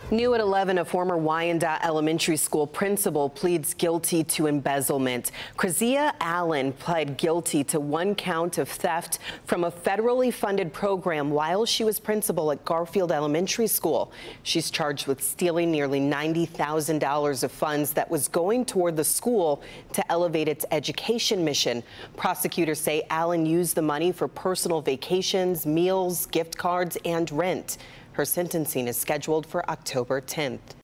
New at 11, a former Wyandotte elementary school principal pleads guilty to embezzlement. Krazia Allen pled guilty to one count of theft from a federally funded program while she was principal at Garfield Elementary School. She's charged with stealing nearly $90,000 of funds that was going toward the school to elevate its education mission. Prosecutors say Allen used the money for personal vacations, meals, gift cards, and rent. Her sentencing is scheduled for October 10th.